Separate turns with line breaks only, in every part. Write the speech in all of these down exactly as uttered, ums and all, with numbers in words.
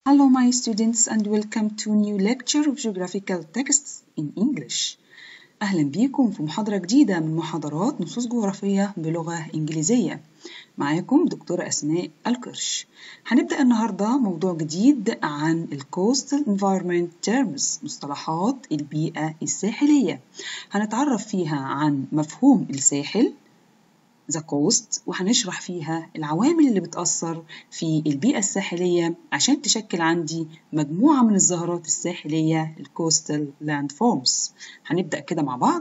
Hello my students and welcome to new lecture of geographical texts in English. أهلا بيكم في محاضرة جديدة من محاضرات نصوص جغرافية بلغة إنجليزية. معاكم دكتورة أسماء القرش. هنبدأ النهاردة موضوع جديد عن ال Coastal Environment Terms، مصطلحات البيئة الساحلية. هنتعرف فيها عن مفهوم الساحل the coast، وهنشرح فيها العوامل اللي بتأثر في البيئة الساحلية عشان تشكل عندي مجموعة من الظاهرات الساحلية ال coastal landforms. هنبدأ كده مع بعض.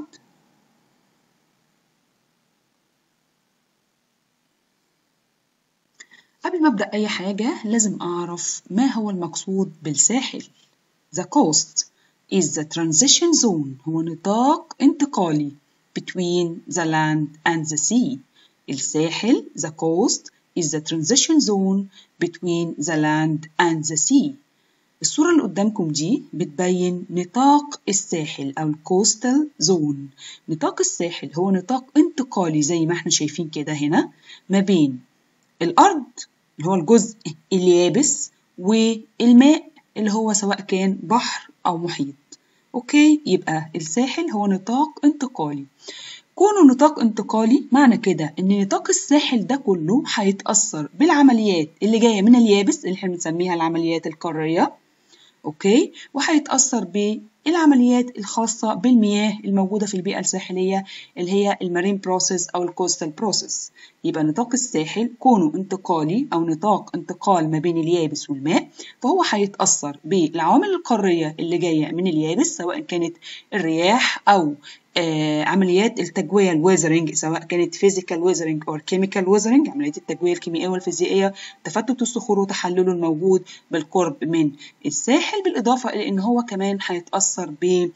قبل ما أبدأ أي حاجة لازم أعرف ما هو المقصود بالساحل. The coast is the transition zone، هو نطاق انتقالي between the land and the sea. الساحل the coast is the transition zone between the land and the sea. الصورة اللي قدامكم دي بتبين نطاق الساحل أو coastal zone. نطاق الساحل هو نطاق انتقالي زي ما احنا شايفين كده هنا ما بين الأرض اللي هو الجزء اليابس والماء اللي هو سواء كان بحر أو محيط. أوكي، يبقى الساحل هو نطاق انتقالي. كونه نطاق انتقالي معنى كده ان نطاق الساحل ده كله هيتأثر بالعمليات اللي جاية من اليابس اللي احنا بنسميها العمليات القارية، اوكي، وهيتأثر بالعمليات الخاصة بالمياه الموجودة في البيئة الساحلية اللي هي المارين بروسيس او الكوستال بروسيس. يبقى نطاق الساحل كونه انتقالي او نطاق انتقال ما بين اليابس والماء، فهو هيتأثر بالعوامل القارية اللي جاية من اليابس سواء كانت الرياح او آه عمليات التجوية الويزرنج، سواء كانت فيزيكال ويزرنج أو كيميكال ويزرنج، عمليات التجوية الكيميائية والفيزيائية، تفتت الصخور وتحلله الموجود بالقرب من الساحل، بالإضافة إلى أن هو كمان هيتأثر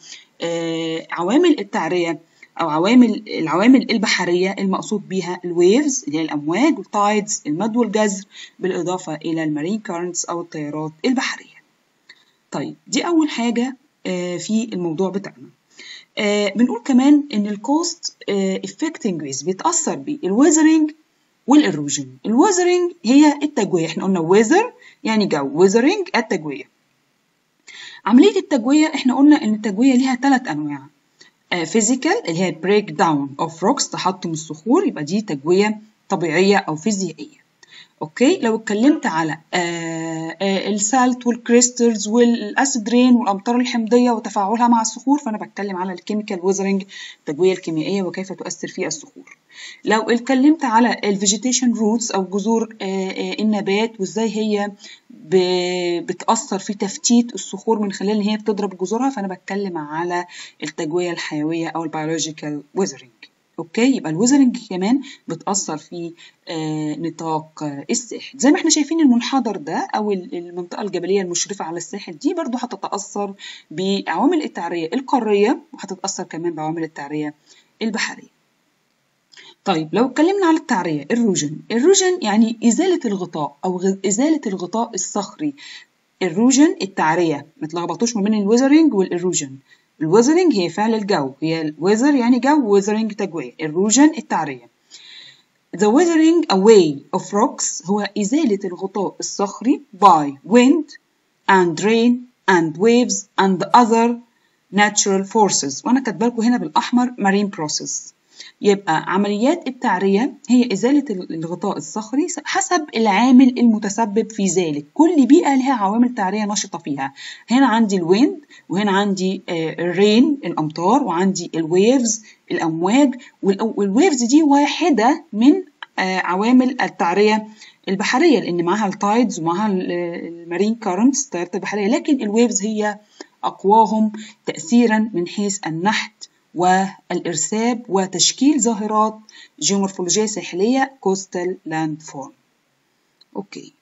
بعوامل آه التعرية أو عوامل العوامل البحرية المقصود بها الويفز اللي هي الأمواج والتايدز المد والجزر، بالإضافة إلى المارين كارنتس أو التيارات البحرية. طيب دي أول حاجة آه في الموضوع بتاعنا. آه بنقول كمان ان الكوست افكتنج ويز بيتاثر بالويزرنج والايروجن. الويزرنج هي التجويه، احنا قلنا ويزر يعني جو، ويزرنج التجويه. عمليه التجويه احنا قلنا ان التجويه ليها ثلاث انواع. فيزيكال آه اللي هي بريك داون اوف روكس، تحطم الصخور، يبقى دي تجويه طبيعيه او فيزيائيه. اوكي، لو اتكلمت على آه آه السالت والكريستلز والاسيد رين والامطار الحمضيه وتفاعلها مع الصخور، فانا بتكلم على الكيميكال ويزرنج، التجويه الكيميائيه وكيف تؤثر في الصخور. لو اتكلمت على الفيجيتيشن روتس او جذور آه آه النبات وازاي هي بتاثر في تفتيت الصخور من خلال ان هي بتضرب جذورها، فانا بتكلم على التجويه الحيويه او البيولوجيكال ويزرنج. اوكي، يبقى الويزرنج كمان بتأثر في آه نطاق آه الساحل. زي ما احنا شايفين المنحدر ده او المنطقة الجبلية المشرفة على الساحل دي برضو هتتأثر بعوامل التعرية القارية، وهتتأثر كمان بعوامل التعرية البحرية. طيب لو اتكلمنا على التعرية الروجن، الروجن يعني إزالة الغطاء أو إزالة الغطاء الصخري. الروجن التعرية، ما تلخبطوش ما بين الويزرنج والإروجن. الويزرنج هي فعل الجو، هي الويزر يعني جو، ويزرنج تجوية. الروجن التعرية. The weathering away of rocks هو إزالة الغطاء الصخري by wind and rain and waves and other natural forces، وأنا كاتبه لكم هنا بالأحمر marine process. يبقى عمليات التعرية هي إزالة الغطاء الصخري حسب العامل المتسبب في ذلك. كل بيئة لها عوامل تعرية نشطة فيها. هنا عندي الويند، وهنا عندي الرين الأمطار، وعندي الويفز الأمواج، والويفز دي واحدة من عوامل التعرية البحرية لأن معها التايدز ومعها المارين كارنتس التيارات البحرية، لكن الويفز هي أقواهم تأثيرا من حيث النحت والإرساب وتشكيل ظاهرات جيومورفولوجية ساحلية coastal landform. أوكي،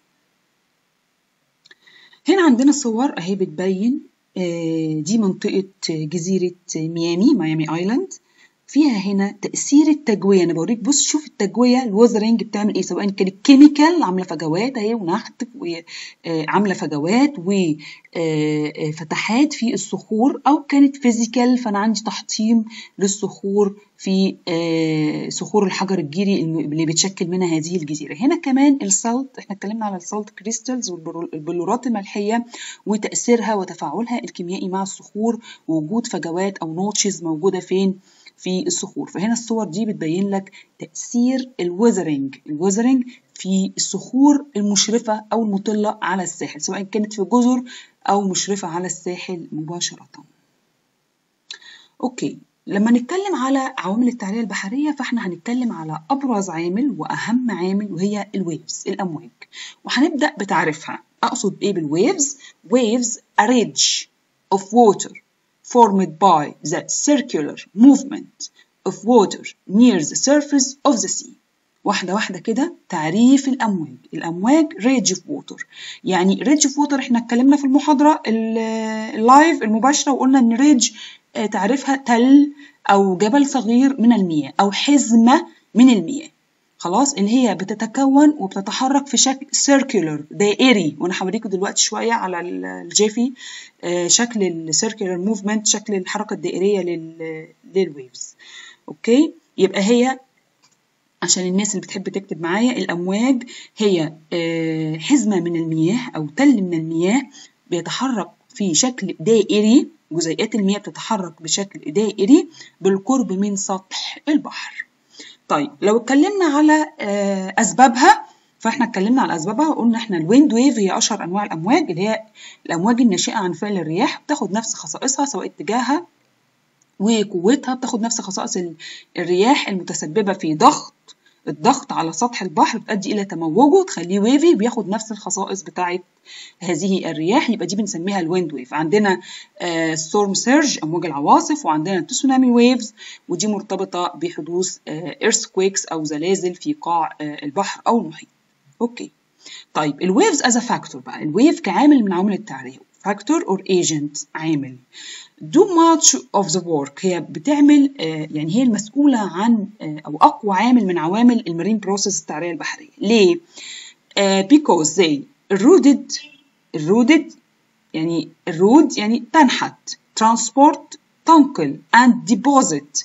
هنا عندنا صور أهي بتبين دي منطقة جزيرة ميامي، ميامي آيلاند. فيها هنا تأثير التجوية. أنا بوريك، بص شوف التجوية الوذرنج بتعمل إيه، سواء كانت كيميكال عاملة فجوات أهي ونحت وعاملة فجوات وفتحات في الصخور، أو كانت فيزيكال فأنا عندي تحطيم للصخور في صخور الحجر الجيري اللي بتشكل منها هذه الجزيرة. هنا كمان السالت، احنا اتكلمنا على السالت كريستالز والبلورات الملحية وتأثيرها وتفاعلها الكيميائي مع الصخور، ووجود فجوات أو نوتشز موجودة فين؟ في الصخور. فهنا الصور دي بتبين لك تأثير الوذرنج الوذرنج في الصخور المشرفة أو المطلة على الساحل، سواء كانت في جزر أو مشرفة على الساحل مباشرة. أوكي، لما نتكلم على عوامل التعرية البحرية فاحنا هنتكلم على أبرز عامل وأهم عامل، وهي الويفز، الأمواج، وهنبدأ بتعريفها. أقصد إيه بالويفز؟ waves a ridge of water formed by the circular movement of water near the surface of the sea. واحدة واحدة كده. تعريف الأمواج. الأمواج ridge of water، يعني ridge of water احنا اتكلمنا في المحاضرة اللايف المباشرة وقلنا إن ridge تعريفها تل أو جبل صغير من المياه أو حزمة من المياه، خلاص، اللي هي بتتكون وبتتحرك في شكل circular دائري، وانا هوريكم دلوقتي شويه على الجيفي شكل السيركيولار موفمنت، شكل الحركه الدائريه للويفز. اوكي، يبقى هي عشان الناس اللي بتحب تكتب معايا، الامواج هي حزمه من المياه او تل من المياه بيتحرك في شكل دائري، جزيئات المياه بتتحرك بشكل دائري بالقرب من سطح البحر. طيب لو اتكلمنا على أسبابها، فاحنا اتكلمنا على أسبابها وقلنا احنا الويند ويف هي أشهر أنواع الأمواج، اللي هي الأمواج الناشئة عن فعل الرياح، بتاخد نفس خصائصها سواء اتجاهها وقوتها، بتاخد نفس خصائص الرياح المتسببة في ضغط الضغط على سطح البحر، بتؤدي إلى تموجه تخليه ويفي، بياخد نفس الخصائص بتاعت هذه الرياح، يبقى دي بنسميها الويند ويف. عندنا ستورم سيرج أمواج العواصف، وعندنا تسونامي ويفز، ودي مرتبطة بحدوث ايرثكويكس أو زلازل في قاع البحر أو المحيط. أوكي، طيب الويفز از فاكتور بقى، الويف كعامل من عوامل التعرية، فاكتور اور ايجنت، عامل. do much of the work، هي بتعمل يعني هي المسؤولة عن أو أقوى عامل من عوامل المارين بروسيس التعرية البحرية. ليه؟ uh, because they eroded eroded يعني erode يعني تنحت، transport تنقل، and deposit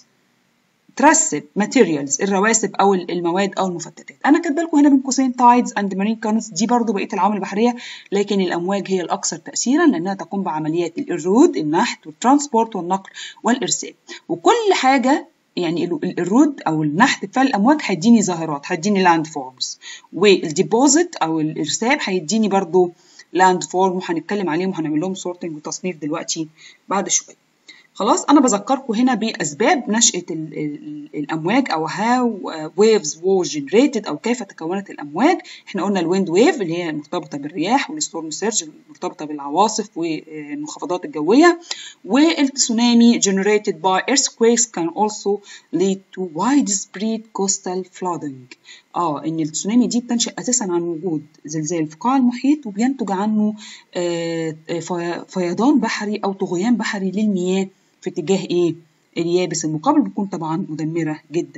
ترسب materials الرواسب أو المواد أو المفتتات. أنا كاتبه لكم هنا بين قوسين tides and marine currents، دي برضو بقية العوامل البحرية، لكن الأمواج هي الأكثر تأثيرا لأنها تقوم بعمليات الإرود، النحت والترانسبورت والنقل والإرسال. وكل حاجة يعني الإرود أو النحت بفعل الأمواج هيديني ظاهرات، هيديني لاند فورمز، والديبوزيت أو الإرسال هيديني برضو لاند فورم، وهنتكلم عليهم وهنعمل لهم سورتنج وتصنيف دلوقتي بعد شوية. خلاص، أنا بذكركم هنا بأسباب نشأة الأمواج أو how waves were generated أو كيف تكونت الأمواج. إحنا قلنا الويند ويف اللي هي مرتبطة بالرياح، والستورم سيرج مرتبطة بالعواصف والمنخفضات الجوية، والتسونامي generated by earthquakes can also lead to widespread coastal flooding. آه إن التسونامي دي بتنشأ أساسا عن وجود زلزال في قاع المحيط، وبينتج عنه آه فيضان بحري أو طغيان بحري للمياه في اتجاه ايه؟ اليابس المقابل، بتكون طبعا مدمرة جدا.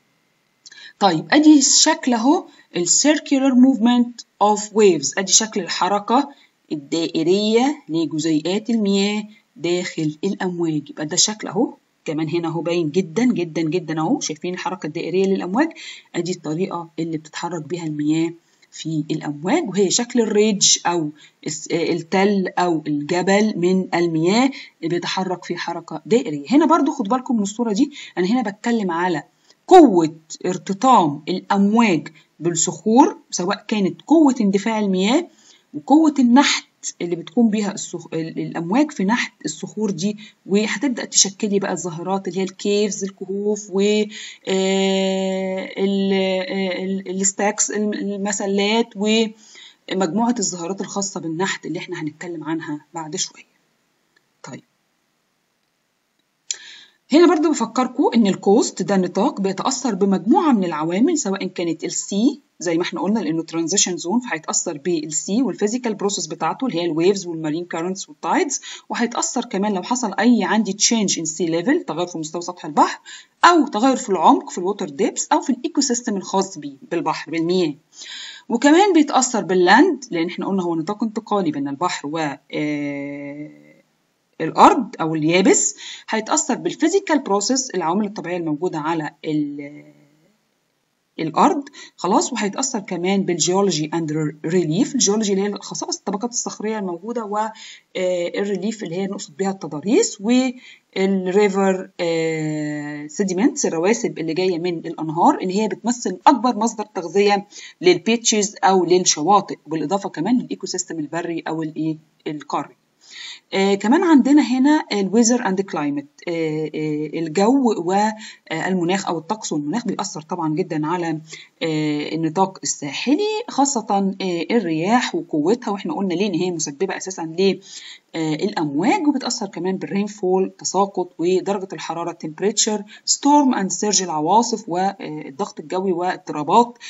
طيب ادي شكل اهو السيركيولار موفمنت اوف ويفز، ادي شكل الحركة الدائرية لجزيئات المياه داخل الامواج، يبقى ده شكل اهو، كمان هنا اهو باين جدا جدا جدا اهو، شايفين الحركة الدائرية للامواج، ادي الطريقة اللي بتتحرك بها المياه في الأمواج، وهي شكل الريدج أو التل أو الجبل من المياه اللي بيتحرك في حركة دائرية. هنا برضو خد بالكم من الصورة دي، أنا هنا بتكلم على قوة ارتطام الأمواج بالصخور، سواء كانت قوة اندفاع المياه وقوة النحت اللي بتقوم بيها الصخ... الأمواج في نحت الصخور دي، وهتبدأ تشكلي بقى الظاهرات اللي هي الكيفز، الكهوف، و الستاكس، المسلات، ومجموعة الظاهرات الخاصة بالنحت اللي احنا هنتكلم عنها بعد شوية. طيب هنا برضو بفكركم ان الكوست ده نطاق بيتأثر بمجموعة من العوامل، سواء كانت السي زي ما احنا قلنا لانه ترانزيشن زون، فهيتأثر بالسي والفيزيكال بروسيس بتاعته اللي هي الويفز والمارين كارنتس والتايدز، وهيتأثر كمان لو حصل اي عندي تشينج ان سي ليفل، تغير في مستوى سطح البحر، او تغير في العمق في الووتر ديبس، او في الايكو سيستم الخاص بيه بالبحر بالمياه. وكمان بيتأثر باللاند لان احنا قلنا هو نطاق انتقالي بين البحر و آه الأرض أو اليابس. هيتأثر بالفيزيكال بروسيس العوامل الطبيعية الموجودة على الأرض خلاص. وهيتأثر كمان بالجيولوجي أند ريليف، الجيولوجي اللي هي الخصائص الطبقات الصخرية الموجودة، والريليف اللي هي نقصد بها التضاريس، والريفر سيديمنتس الرواسب اللي جاية من الأنهار اللي هي بتمثل أكبر مصدر تغذية للبيتشز أو للشواطئ، بالإضافة كمان للإيكو سيستم البري أو القاري. آه كمان عندنا هنا الويذر اند كلايمت، الجو والمناخ او الطقس والمناخ بيأثر طبعا جدا على آه النطاق الساحلي، خاصة آه الرياح وقوتها، واحنا قلنا ليه ان هي مسببة اساسا للامواج، وبتأثر كمان بالرين فول تساقط، ودرجة الحرارة تمبريتشر، ستورم اند سيرج العواصف، والضغط الجوي واضطرابات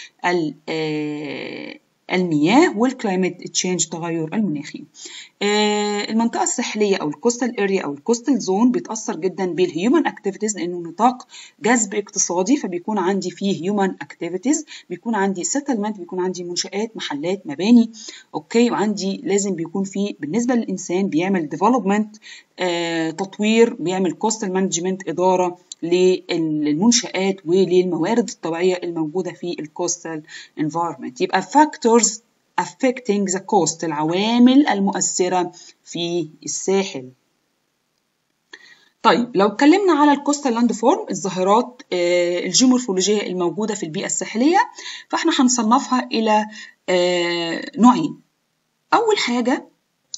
المياه، والكلايمت تشينج تغير المناخي. آه المنطقة الساحلية أو الكوستال اريا أو الكوستال زون بيتأثر جدا بالهيومن اكتيفيتيز لأنه نطاق جذب اقتصادي، فبيكون عندي فيه هيومن اكتيفيتيز، بيكون عندي سيتلمنت، بيكون عندي منشآت محلات مباني، أوكي، وعندي لازم بيكون فيه بالنسبة للإنسان بيعمل ديفلوبمنت آه تطوير، بيعمل كوستال مانجمنت إدارة للمنشآت وللموارد الطبيعية الموجودة في الكوستال انفايرمنت. يبقى factors affecting the coast العوامل المؤثرة في الساحل. طيب لو اتكلمنا على الكوستال لاند فورم، الظاهرات آه الجيومورفولوجية الموجودة في البيئة الساحلية، فاحنا هنصنفها إلى آه نوعين. أول حاجة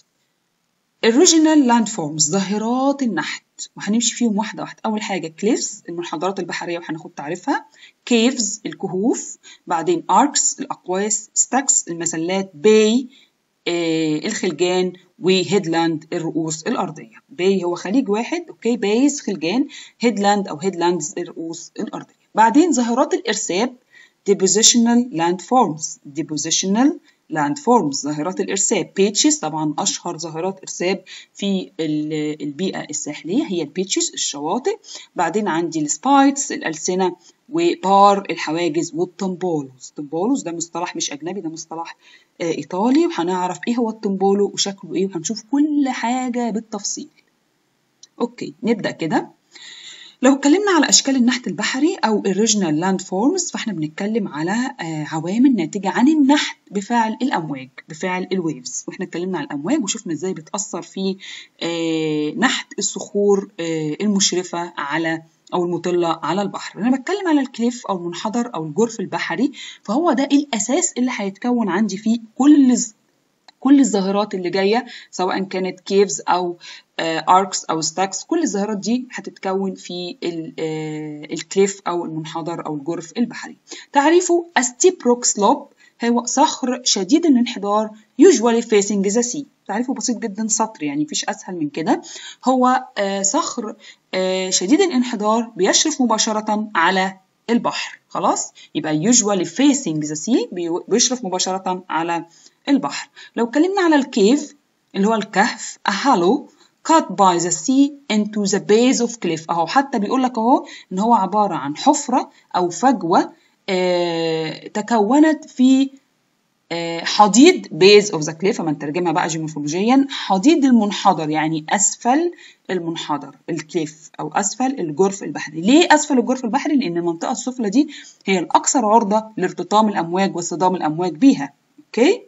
الريجينال لاند فورمز، ظاهرات النحت، وهنمشي فيهم واحدة واحدة. أول حاجة كليفز المنحدرات البحرية وهناخد تعريفها، كيفز الكهوف، بعدين أركس الأقواس، ستاكس المسلات، باي آه الخلجان، وهيدلاند الرؤوس الأرضية. باي هو خليج واحد، أوكي، بايز خلجان، هيدلاند أو هيدلاندز الرؤوس الأرضية. بعدين ظاهرات الإرساب depositional landforms، depositional landforms ظاهرات الإرساب، بيتشز طبعا أشهر ظاهرات إرساب في البيئة الساحلية هي البيتشز الشواطئ. بعدين عندي السبايتس الألسنة، وبار الحواجز، والتمبولوز. التمبولوز ده مصطلح مش أجنبي، ده مصطلح آه إيطالي، وهنعرف إيه هو التمبولو وشكله إيه، وهنشوف كل حاجة بالتفصيل. أوكي نبدأ كده. لو اتكلمنا على أشكال النحت البحري أو الريجينال لاند فورمز، فاحنا بنتكلم على عوامل ناتجة عن النحت بفعل الأمواج، بفعل الويفز، واحنا اتكلمنا على الأمواج وشفنا ازاي بتأثر في نحت الصخور المشرفة على أو المطلة على البحر. أنا بتكلم على الكليف أو المنحدر أو الجرف البحري، فهو ده الأساس اللي هيتكون عندي فيه كل كل الظاهرات اللي جاية، سواء كانت كيفز أو اركس أو ستاكس، كل الظاهرات دي هتتكون في الكليف أو المنحدر أو الجرف البحري. تعريفه a steep rock slope، هو صخر شديد الانحدار usually facing the sea. تعريفه بسيط جدا، سطر يعني مفيش أسهل من كده. هو صخر شديد الانحدار بيشرف مباشرة على البحر، خلاص، يبقى usually facing the sea بيشرف مباشرة على البحر. لو اتكلمنا على الكيف اللي هو الكهف a hollow cut by the sea into the base of cliff، اهو حتى بيقول لك اهو ان هو عبارة عن حفرة او فجوة آه تكونت في آه حضيض base of the cliff، اما نترجمها بقى جيومورفولوجيا، حضيض المنحدر يعني اسفل المنحدر الكليف او اسفل الجرف البحري. ليه اسفل الجرف البحري؟ لان المنطقة السفلى دي هي الاكثر عرضة لارتطام الامواج واصطدام الامواج بيها. اوكي،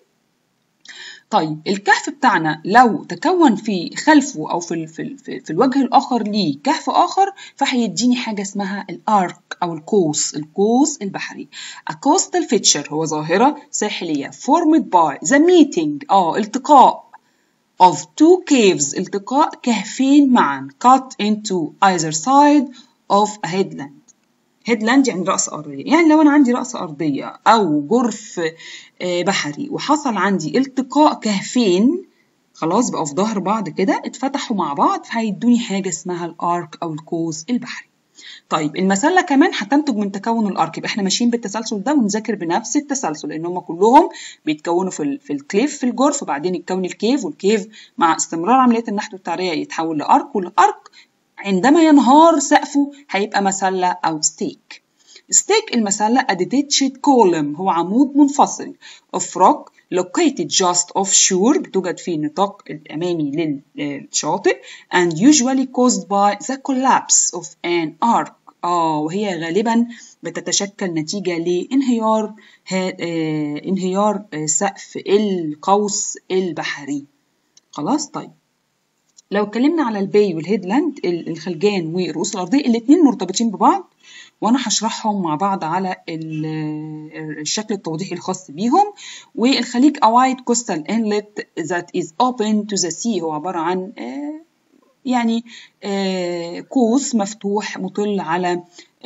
طيب الكهف بتاعنا لو تكون في خلفه أو في, في, في, في الوجه الآخر ليه كهف آخر، فهيديني حاجة اسمها الأرك أو القوس، القوس البحري. A coastal feature هو ظاهرة ساحلية formed by the meeting آه التقاء of two caves، التقاء كهفين معا cut into either side of a headland. هيدلاند يعني رأس أرضية، يعني لو أنا عندي رأس أرضية أو جرف بحري وحصل عندي التقاء كهفين، خلاص بقوا في ظهر بعض كده، اتفتحوا مع بعض فهيدوني حاجة اسمها الارك أو القوس البحري. طيب المسلة كمان هتنتج من تكون الارك، يبقى احنا ماشيين بالتسلسل ده ونذاكر بنفس التسلسل، لان هم كلهم بيتكونوا في ال في الكليف في الجرف، وبعدين يتكون الكيف، والكيف مع استمرار عملية النحت والتعرية يتحول لارك، والارك عندما ينهار سقفه هيبقى مسلة أو ستيك. ستيك المسلة a detached column هو عمود منفصل of rock located just offshore بتوجد في النطاق الأمامي للشاطئ and usually caused by the collapse of an arc. آه وهي غالبا بتتشكل نتيجة لانهيار اه انهيار سقف القوس البحري. خلاص. طيب لو اتكلمنا على الباي والهيدلاند الخلجان والرؤوس الأرضية الاتنين مرتبطين ببعض، وأنا هشرحهم مع بعض على الشكل التوضيحي الخاص بيهم. والخليج a wide coastal inlet that is open to the sea هو عبارة عن يعني قوس مفتوح مطل على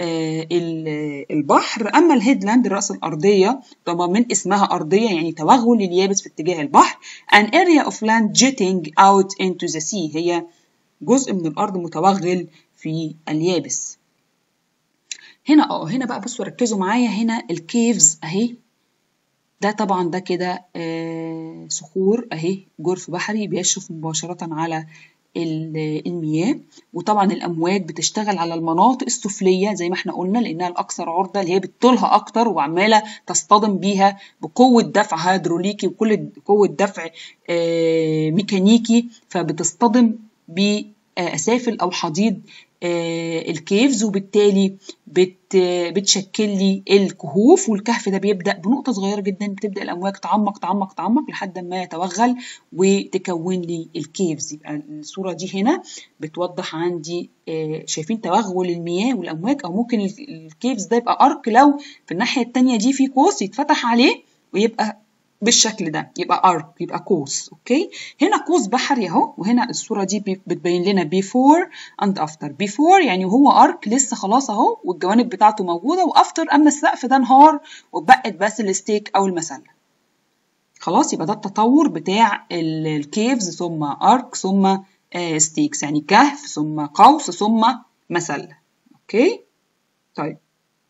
البحر. أما الهيدلاند الرأس الأرضية طبعا من اسمها أرضية يعني توغل اليابس في اتجاه البحر. an area of land jutting out into the sea هي جزء من الأرض متوغل في اليابس. هنا اه هنا بقى بصوا ركزوا معايا، هنا الكيفز اهي، ده طبعا ده كده آه صخور اهي، جرف بحري بيشرف مباشرة على المياه، وطبعا الامواج بتشتغل على المناطق السفليه زي ما احنا قلنا لانها الاكثر عرضه، اللي هي بتطولها اكتر وعماله تصطدم بيها بقوه دفع هيدروليكي وكل قوه دفع آه ميكانيكي، فبتصطدم باسافل او حضيض آه الكيفز، وبالتالي بت بتشكل لي الكهوف. والكهف ده بيبدا بنقطه صغيره جدا، بتبدا الامواج تعمق تعمق تعمق لحد ما يتوغل وتكون لي الكيفز. يبقى الصوره دي هنا بتوضح عندي آه شايفين توغل المياه والامواج، او ممكن الكيفز ده يبقى ارك لو في الناحيه الثانيه دي في قوس يتفتح عليه ويبقى بالشكل ده، يبقى ارك، يبقى قوس. اوكي هنا قوس بحري اهو، وهنا الصوره دي بتبين لنا before and after. before يعني وهو ارك لسه خلاص اهو والجوانب بتاعته موجوده، وافتر اما السقف ده انهار وبقت بس الستيك او المسله. خلاص يبقى ده التطور بتاع الكيفز، ثم ارك ثم ستيكس، يعني كهف ثم قوس ثم مسله. اوكي طيب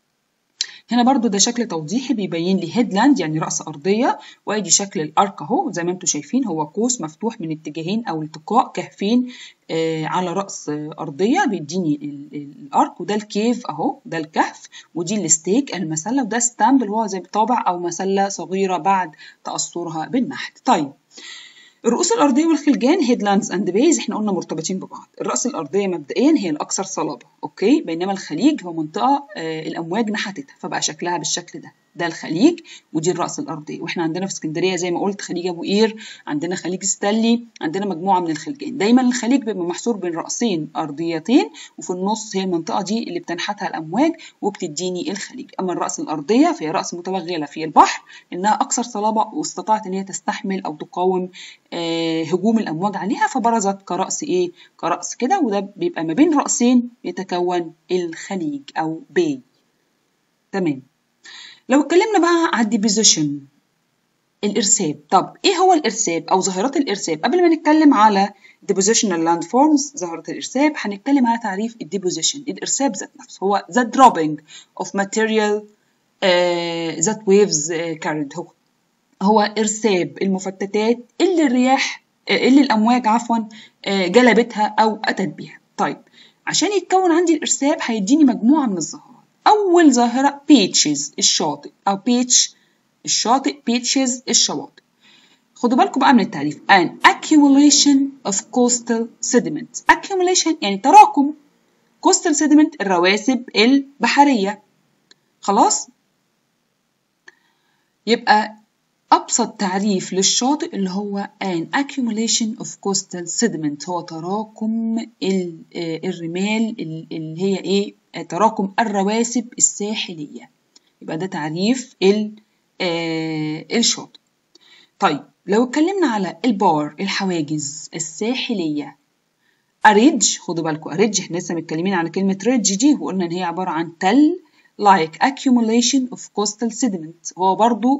هنا برضو ده شكل توضيحي بيبين لي هيدلاند يعني رأس أرضية، وادي شكل الأرك اهو زي ما انتم شايفين، هو قوس مفتوح من اتجاهين أو التقاء كهفين آه على رأس آه أرضية بيديني الأرك، وده الكيف اهو، ده الكهف، ودي الستيك المسلة، وده ستامب اللي هو زي طابع أو مسلة صغيرة بعد تأثرها بالنحت. طيب الرؤوس الأرضية والخلجان هيدلاندز أند بيز احنا قلنا مرتبطين ببعض. الرأس الأرضية مبدئيا هي الأكثر صلابة، أوكي، بينما الخليج هو منطقة آه الأمواج نحتتها فبقى شكلها بالشكل ده، ده الخليج ودي الرأس الأرضية. واحنا عندنا في اسكندرية زي ما قلت خليج أبو قير، عندنا خليج ستانلي، عندنا مجموعة من الخليجين. دايما الخليج بيبقى محصور بين رأسين أرضيتين، وفي النص هي المنطقة دي اللي بتنحتها الأمواج وبتديني الخليج. أما الرأس الأرضية فهي رأس متوغلة في البحر، إنها أكثر صلابة واستطاعت إن هي تستحمل أو تقاوم آه هجوم الأمواج عليها، فبرزت كرأس إيه؟ كرأس كده، وده بيبقى ما بين رأسين يتكون الخليج أو باي. تمام. لو اتكلمنا بقى على الديبوزيشن الإرساب، طب إيه هو الإرساب أو ظاهرات الإرساب؟ قبل ما نتكلم على depositional landforms ظاهرة الإرساب هنتكلم على تعريف الديبوزيشن. الإرساب ذات نفسه هو the dropping of material uh, that waves uh, carried. هو هو إرساب المفتتات اللي الرياح اللي الأمواج عفوا جلبتها أو أتت بيها. طيب عشان يتكون عندي الإرساب هيديني مجموعة من الظاهرات. أول ظاهرة beaches الشاطئ أو beach الشاطئ beaches الشواطئ. خدوا بالكم بقى من التعريف. an accumulation of coastal sediment. accumulation يعني تراكم، coastal sediment الرواسب البحرية. خلاص يبقى أبسط تعريف للشاطئ اللي هو an accumulation of coastal sediment هو تراكم الرمال اللي هي إيه؟ تراكم الرواسب الساحلية. يبقى ده تعريف الشاطئ. طيب لو اتكلمنا على البار الحواجز الساحلية، أريدج، خدوا بالكم أريدج احنا لسه متكلمين على كلمة ريدج دي وقلنا إن هي عبارة عن تل like accumulation of coastal sediment، هو برضو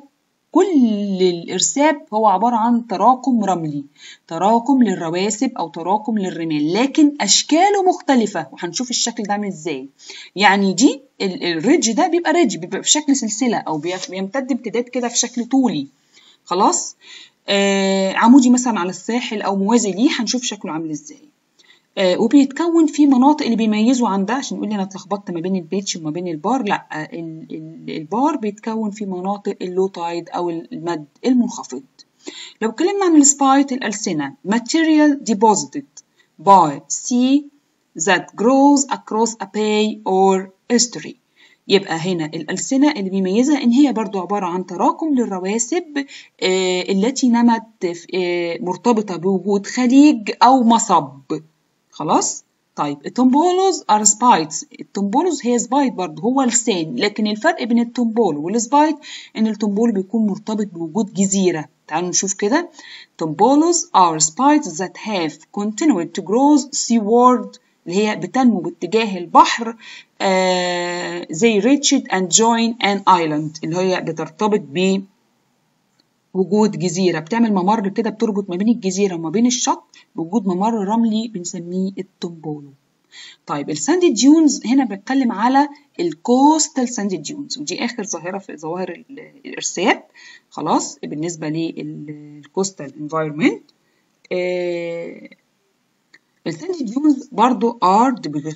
كل الإرساب هو عبارة عن تراكم رملي، تراكم للرواسب أو تراكم للرمال، لكن أشكاله مختلفة وهنشوف الشكل ده عامل إزاي. يعني دي الريدج ده بيبقى ريدج، بيبقى في شكل سلسلة أو بيمتد امتداد كده في شكل طولي. خلاص؟ آه عمودي مثلا على الساحل أو موازي ليه، هنشوف شكله عامل إزاي. آه وبيتكون في مناطق اللي بيميزوا عن ده، عشان يقول لي انا اتلخبطت ما بين البيتش وما بين البار، لا، آه البار بيتكون في مناطق اللو تايد او المد المنخفض. لو اتكلمنا عن السبايت الألسنة material deposited by sea that grows across a bay or estuary. يبقى هنا الألسنة اللي بيميزها إن هي برضو عبارة عن تراكم للرواسب آه التي نمت آه مرتبطة بوجود خليج أو مصب. خلاص؟ طيب التومبولوز ار سبايتس. التومبولوز هي سبايت برضه، هو لسان، لكن الفرق بين التومبولو والسبايت ان التومبولو بيكون مرتبط بوجود جزيرة. تعالوا نشوف كده. تومبولوز are spikes that have continued to grow seaward، اللي هي بتنمو باتجاه البحر. آه they reached and join an island، اللي هي بترتبط ب وجود جزيرة، بتعمل ممر كده بتربط ما بين الجزيرة وما بين الشط بوجود ممر رملي بنسميه التومبولو. طيب الساند ديونز هنا بنتكلم على الكوستال ساند ديونز، ودي آخر ظاهرة في ظواهر الإرساب. خلاص بالنسبة للكوستال انفايرمنت. الساند ديونز برضو are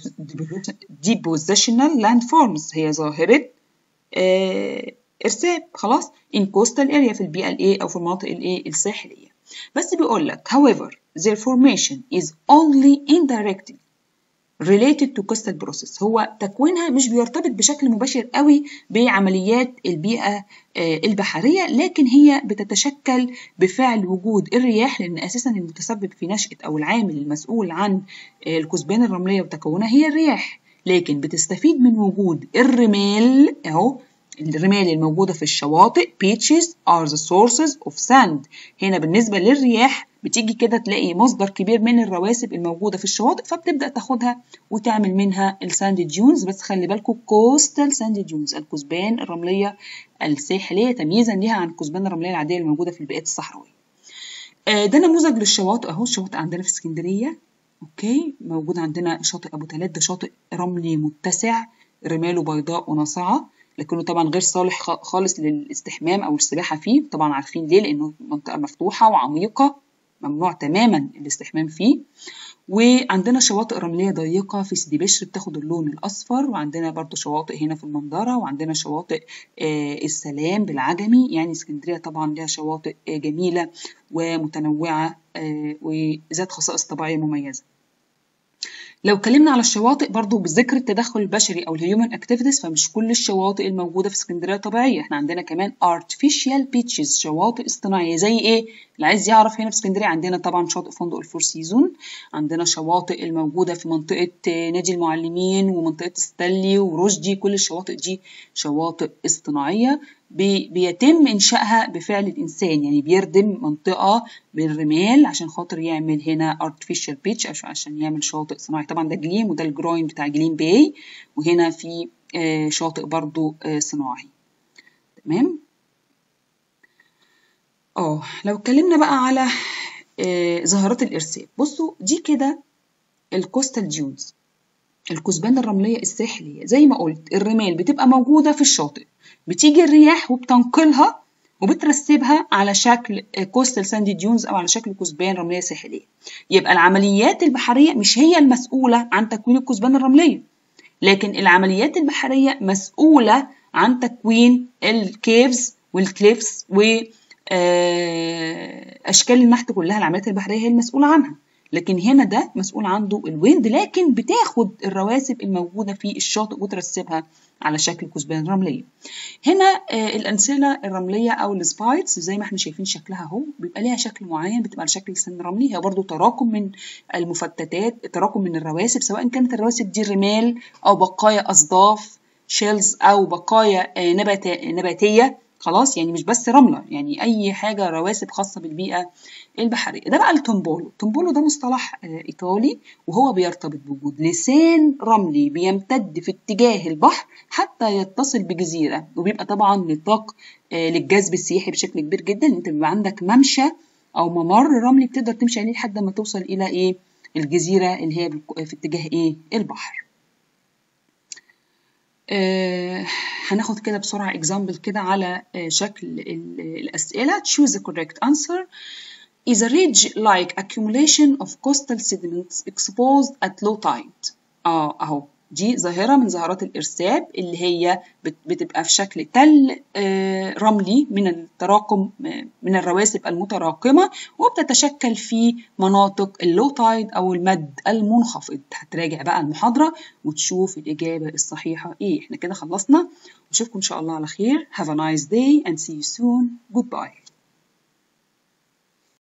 depositional landforms، هي ظاهرة آه إرساب. خلاص in coastal area، في البيئة الإيه أو في المناطق الإيه الساحلية. بس بيقول لك however their formation is only indirectly related to coastal process. هو تكوينها مش بيرتبط بشكل مباشر قوي بعمليات البيئة البحرية، لكن هي بتتشكل بفعل وجود الرياح، لأن أساسا المتسبب في نشأة أو العامل المسؤول عن الكثبان الرملية وتكونها هي الرياح، لكن بتستفيد من وجود الرمال أهو. الرمال الموجودة في الشواطئ beaches are the sources of sand. هنا بالنسبة للرياح بتيجي كده تلاقي مصدر كبير من الرواسب الموجودة في الشواطئ، فبتبدأ تاخدها وتعمل منها الساند ديونز. بس خلي بالكم كوستال ساند ديونز، الكثبان الرملية الساحلية، تمييزا ليها عن الكثبان الرملية العادية الموجودة في البيئات الصحراوية. ده نموذج للشواطئ اهو. الشواطئ عندنا في اسكندرية، اوكي، موجود عندنا شاطئ ابو تلات، ده شاطئ رملي متسع، رماله بيضاء وناصعة، لكنه طبعا غير صالح خالص للاستحمام او السباحه فيه. طبعا عارفين ليه، لانه منطقه مفتوحه وعميقه، ممنوع تماما الاستحمام فيه. وعندنا شواطئ رمليه ضيقه في سيدي بشر بتاخد اللون الاصفر، وعندنا برضو شواطئ هنا في المنظره، وعندنا شواطئ آه السلام بالعجمي. يعني اسكندريه طبعا لها شواطئ آه جميله ومتنوعه آه وذات خصائص طبيعيه مميزه. لو اتكلمنا على الشواطئ برضو بذكر التدخل البشري او الهيومن اكتيفيتيز، فمش كل الشواطئ الموجوده في اسكندريه طبيعيه. احنا عندنا كمان artificial beaches، شواطئ اصطناعيه. زي ايه؟ اللي عايز يعرف، هنا في اسكندريه عندنا طبعا شاطئ فندق الفور سيزون، عندنا شواطئ الموجوده في منطقه نادي المعلمين ومنطقه ستانلي ورشدي. كل الشواطئ دي شواطئ اصطناعيه بي بيتم إنشائها بفعل الإنسان، يعني بيردم منطقة بالرمال عشان خاطر يعمل هنا artificial beach عشان يعمل شاطئ صناعي. طبعا ده جليم، وده الجروين بتاع جليم باي، وهنا في آه شاطئ برضو آه صناعي. تمام؟ اه لو اتكلمنا بقى على آه ظاهرات الإرساب، بصوا دي كده الكوستال ديونز، الكثبان الرملية الساحلية. زي ما قلت الرمال بتبقى موجودة في الشاطئ، بتيجي الرياح وبتنقلها وبترسبها على شكل كوستال ساند ديونز أو على شكل كثبان رملية ساحلية. يبقى العمليات البحرية مش هي المسؤولة عن تكوين الكثبان الرملية، لكن العمليات البحرية مسؤولة عن تكوين الكيفز والكليفز وأشكال النحت كلها. العمليات البحرية هي المسؤولة عنها، لكن هنا ده مسؤول عنده الويند، لكن بتاخد الرواسب الموجودة في الشاطئ وترسبها على شكل كثبان رملية. هنا آه الأنسنة الرملية أو السبايتس زي ما احنا شايفين شكلها اهو، بيبقى ليها شكل معين، بتبقى على شكل لسان رملي. هي برضو تراكم من المفتتات، تراكم من الرواسب، سواء كانت الرواسب دي رمال أو بقايا أصداف شيلز أو بقايا آه نبات نباتية خلاص، يعني مش بس رملة، يعني أي حاجة رواسب خاصة بالبيئة البحرية. ده بقى التومبولو. التومبولو ده مصطلح إيطالي، وهو بيرتبط بوجود لسان رملي بيمتد في اتجاه البحر حتى يتصل بجزيرة، وبيبقى طبعا نطاق للجذب السياحي بشكل كبير جدا. انت بيبقى عندك ممشى أو ممر رملي بتقدر تمشي عليه لحد ما توصل إلى إيه الجزيرة اللي هي في اتجاه إيه البحر. آه هناخد كده بسرعة example كده على آه شكل الأسئلة. choose the correct answer. is a ridge like accumulation of coastal sediments exposed at low tide. اه اهو دي ظاهرة من ظاهرات الإرساب اللي هي بتبقى في شكل تل آه رملي من التراكم آه من الرواسب المتراكمة، وبتتشكل في مناطق اللو تايد أو المد المنخفض. هتراجع بقى المحاضرة وتشوف الإجابة الصحيحة إيه. إحنا كده خلصنا، وأشوفكم إن شاء الله على خير. Have a nice day and see you soon. Goodbye.